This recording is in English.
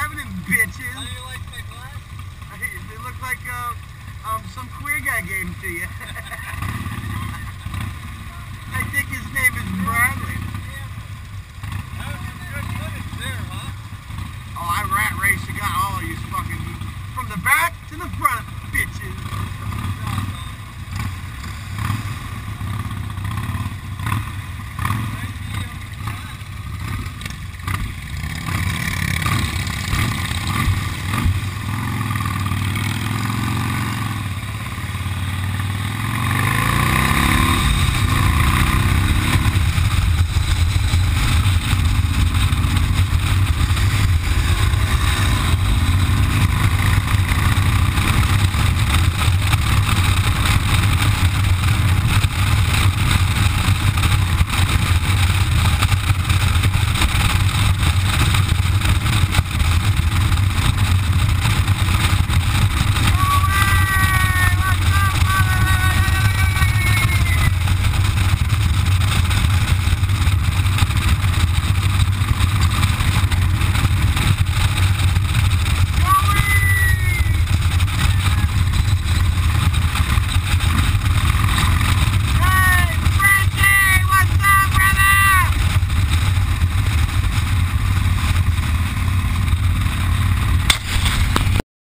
evidence, bitches. How do you like my glass? They look like some queer guy gave them to you. I think his name is Brandon.